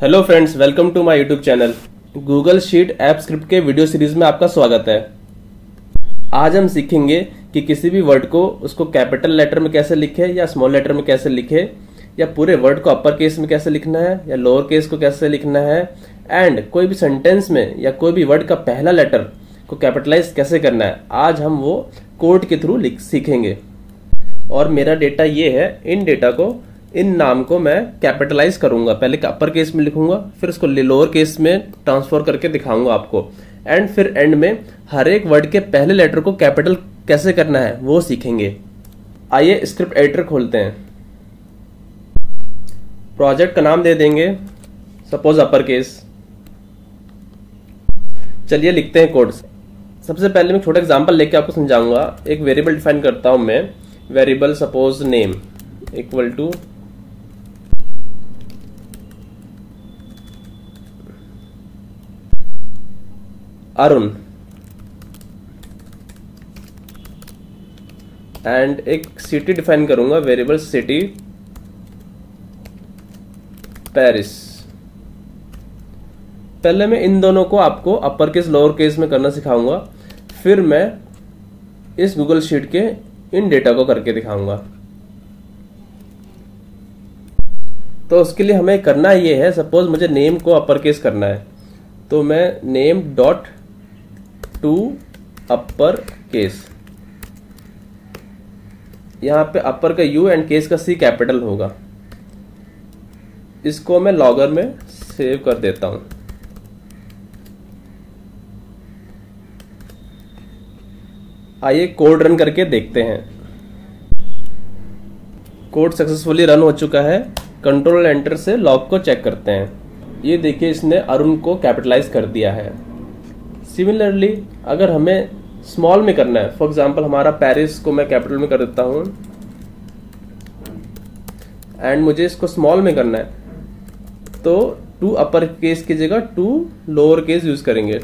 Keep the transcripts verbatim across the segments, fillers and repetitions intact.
Hello friends, welcome to my YouTube channel. Google sheet app script के video series में आपका स्वागत है। आज हम सीखेंगे कि किसी भी वर्ड को उसको कैपिटल लेटर में कैसे लिखे या स्मॉल लेटर में कैसे लिखे, या पूरे वर्ड को अपर केस में कैसे लिखना है या लोअर केस को कैसे लिखना है, एंड कोई भी सेंटेंस में या कोई भी वर्ड का पहला लेटर को कैपिटलाइज कैसे करना है। आज हम वो कोड के थ्रू सीखेंगे। और मेरा डेटा ये है, इन डेटा को इन नाम को मैं कैपिटलाइज करूंगा। पहले अपर केस में लिखूंगा, फिर उसको लोअर केस में ट्रांसफर करके दिखाऊंगा आपको, एंड फिर एंड में हर एक वर्ड के पहले लेटर को कैपिटल कैसे करना है वो सीखेंगे। आइए स्क्रिप्ट एडिटर खोलते हैं। प्रोजेक्ट का नाम दे देंगे सपोज अपर केस। चलिए लिखते हैं कोड। सबसे पहले मैं छोटा एग्जांपल लेके आपको समझाऊंगा। एक वेरिएबल डिफाइन करता हूं मैं, variable suppose name equal to Arun, and एक सिटी डिफाइन करूंगा, वेरिएबल सिटी पेरिस। पहले मैं इन दोनों को आपको अपर केस लोअर केस में करना सिखाऊंगा, फिर मैं इस गूगल शीट के इन डेटा को करके दिखाऊंगा। तो उसके लिए हमें करना ये है, सपोज मुझे नेम को अपर केस करना है, तो मैं name dot to upper case, यहां पे अपर का यू एंड केस का सी कैपिटल होगा। इसको मैं लॉगर में सेव कर देता हूं। आइए कोड रन करके देखते हैं। कोड सक्सेसफुली रन हो चुका है। कंट्रोल एंटर से लॉग को चेक करते हैं। ये देखिए, इसने अरुण को कैपिटलाइज कर दिया है। सिमिलरली अगर हमें स्मॉल में करना है, फॉर एग्जांपल हमारा पेरिस को मैं कैपिटल में कर देता हूं, एंड मुझे इसको स्मॉल में करना है, तो टू अपर केस की जगह टू लोअर केस यूज करेंगे।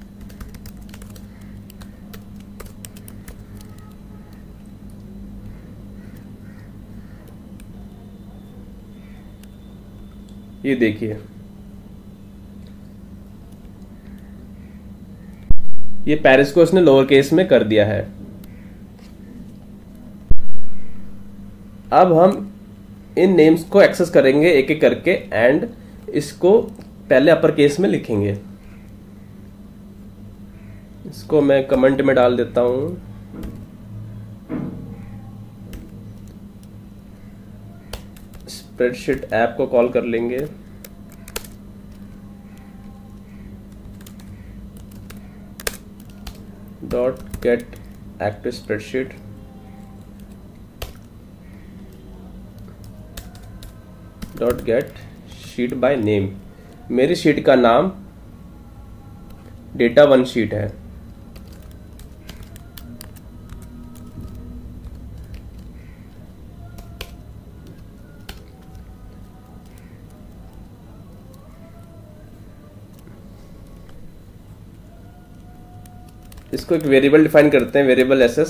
ये देखिए, ये पेरिस को इसने लोअर केस में कर दिया है। अब हम इन नेम्स को एक्सेस करेंगे एक एक करके, एंड इसको पहले अपर केस में लिखेंगे। इसको मैं कमेंट में डाल देता हूं। स्प्रेडशीट ऐप को कॉल कर लेंगे। Dot get active spreadsheet, dot get sheet by name. मेरी शीट का नाम डेटा वन शीट है। इसको एक वेरिएबल डिफाइन करते हैं, वेरिएबल एसएस,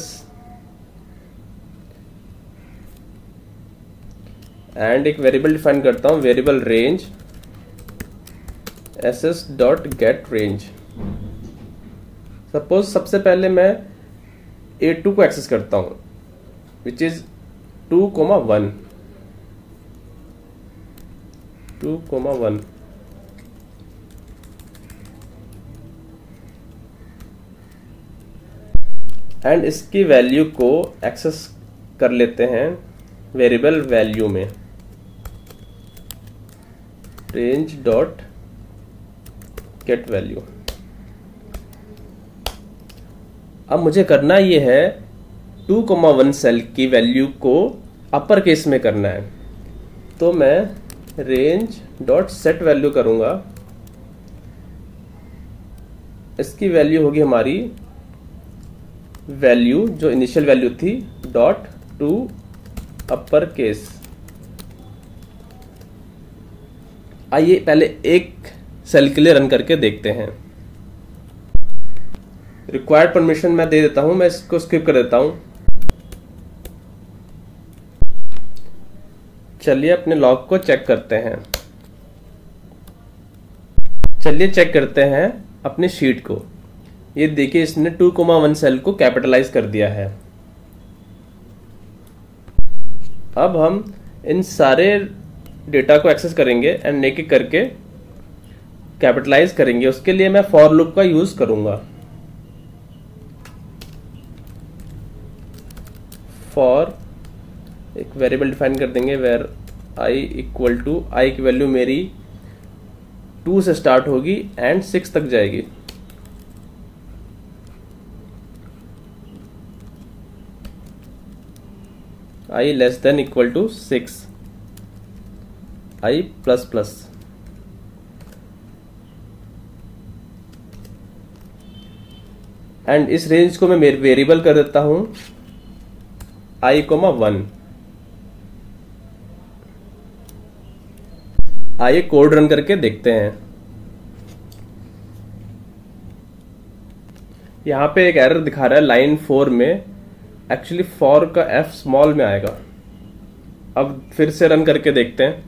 एंड एक वेरिएबल डिफाइन करता हूं, variable range SS dot get range. Suppose सबसे पहले मैं ए टू को एक्सेस करता हूं, which is two comma one, two comma one. And इसकी वैल्यू को एक्सेस कर लेते हैं वेरिएबल वैल्यू में, रेंज डॉट गेट वैल्यू। अब मुझे करना ये है, टू कोमा वन सेल की वैल्यू को अपर केस में करना है, तो मैं रेंज डॉट सेट वैल्यू करूंगा। इसकी वैल्यू होगी हमारी वैल्यू जो इनिशियल वैल्यू थी, डॉट टू अपर केस। आइए पहले एक सेल के लिए रन करके देखते हैं। रिक्वायर्ड परमिशन मैं दे देता हूं, मैं इसको स्किप कर देता हूं। चलिए अपने लॉग को चेक करते हैं। चलिए चेक करते हैं अपनी शीट को। ये देखिए इसने टू कोमा वन सेल को कैपिटलाइज कर दिया है। अब हम इन सारे डेटा को एक्सेस करेंगे एंड एक एक करके कैपिटलाइज करेंगे। उसके लिए मैं फॉर लूप का यूज करूंगा। फॉर एक वेरिएबल डिफाइन कर देंगे var I equal to I की वैल्यू मेरी टू से स्टार्ट होगी एंड सिक्स तक जाएगी। I less than equal to six, I plus plus. And इस रेंज को मैं वेरिएबल कर देता हूं आई कोमा वन। आइए कोड रन करके देखते हैं। यहां पे एक एरर दिखा रहा है लाइन फोर में। एक्चुअली फॉर का एफ स्मॉल में आएगा। अब फिर से रन करके देखते हैं।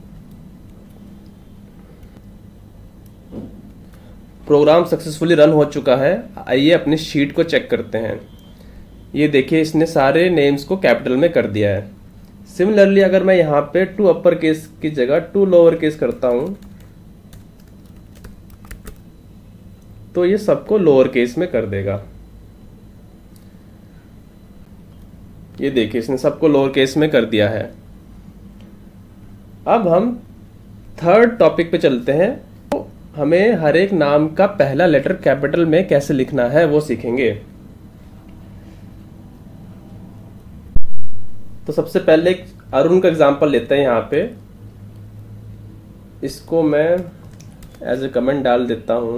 प्रोग्राम सक्सेसफुली रन हो चुका है। आइए अपनी शीट को चेक करते हैं। ये देखिए इसने सारे नेम्स को कैपिटल में कर दिया है। सिमिलरली अगर मैं यहां पे टू अपर केस की जगह टू लोअर केस करता हूं तो ये सबको लोअर केस में कर देगा। ये देखिए इसने सबको लोअर केस में कर दिया है। अब हम थर्ड टॉपिक पे चलते हैं। तो हमें हर एक नाम का पहला लेटर कैपिटल में कैसे लिखना है वो सीखेंगे। तो सबसे पहले एक अरुण का एग्जांपल लेते हैं। यहाँ पे इसको मैं एज ए कमेंट डाल देता हूं।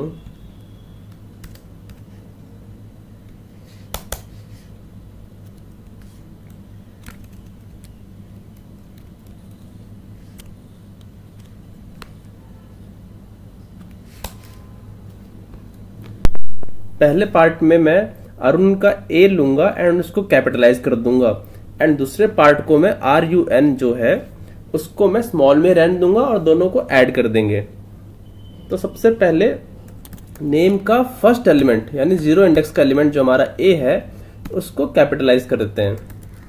पहले पार्ट में मैं अरुण का ए लूंगा एंड उसको कैपिटलाइज कर दूंगा एंड दूसरे पार्ट को मैं आर यू एन जो है उसको मैं स्मॉल में रहने दूंगा और दोनों को ऐड कर देंगे। तो सबसे पहले नेम का फर्स्ट एलिमेंट यानी जीरो इंडेक्स का एलिमेंट जो हमारा ए है उसको कैपिटलाइज कर देते हैं।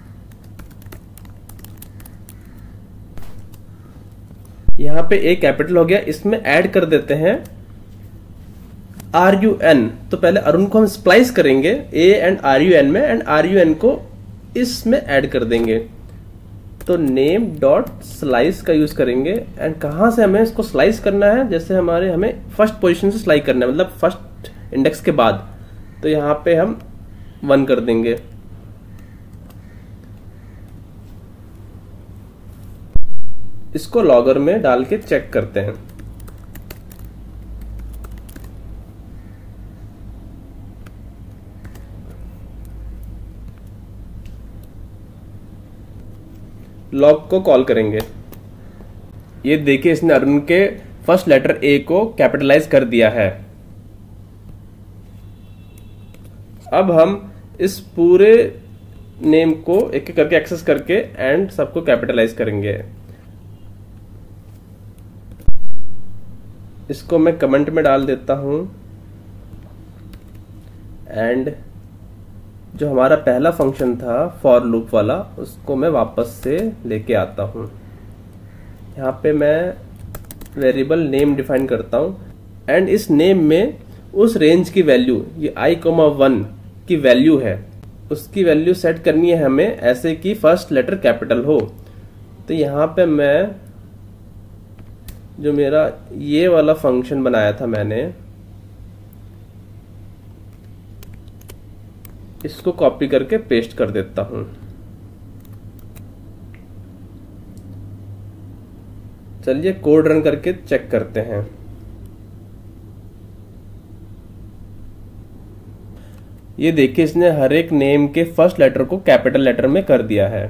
यहां पे ए कैपिटल हो गया, इसमें ऐड कर देते हैं आर यू एन। तो पहले अरुण को हम स्प्लाइस करेंगे A and R U N में एंड आर यू एन को इसमें ऐड कर देंगे। तो नेम डॉट स्लाइस का यूज करेंगे एंड कहां से हमें इसको स्लाइस करना है, जैसे हमारे हमें फर्स्ट पोजीशन से स्लाइस करना है, मतलब फर्स्ट इंडेक्स के बाद। तो यहां पे हम वन कर देंगे। इसको लॉगर में डाल के चेक करते हैं। लॉग को कॉल करेंगे। ये देखिए इसने अरुण के फर्स्ट लेटर ए को कैपिटलाइज कर दिया है। अब हम इस पूरे नेम को एक एक करके एक्सेस करके एंड सबको कैपिटलाइज करेंगे। इसको मैं कमेंट में डाल देता हूं एंड जो हमारा पहला फंक्शन था फॉर लूप वाला उसको मैं वापस से लेके आता हूं। यहाँ पे मैं वेरिएबल नेम डिफाइन करता हूं एंड इस नेम में उस रेंज की वैल्यू, ये आई कोमा वन की वैल्यू है, उसकी वैल्यू सेट करनी है हमें ऐसे कि फर्स्ट लेटर कैपिटल हो। तो यहाँ पे मैं जो मेरा ये वाला फंक्शन बनाया था मैंने, इसको कॉपी करके पेस्ट कर देता हूं। चलिए कोड रन करके चेक करते हैं। ये देखिए इसने हर एक नेम के फर्स्ट लेटर को कैपिटल लेटर में कर दिया है।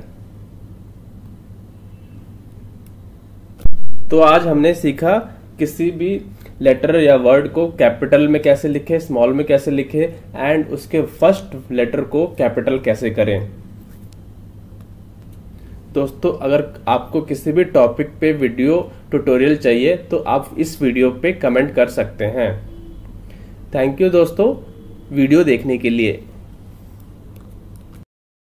तो आज हमने सीखा किसी भी लेटर या वर्ड को कैपिटल में कैसे लिखे, स्मॉल में कैसे लिखे एंड उसके फर्स्ट लेटर को कैपिटल कैसे करें। दोस्तों अगर आपको किसी भी टॉपिक पे वीडियो ट्यूटोरियल चाहिए तो आप इस वीडियो पे कमेंट कर सकते हैं। थैंक यू दोस्तों वीडियो देखने के लिए।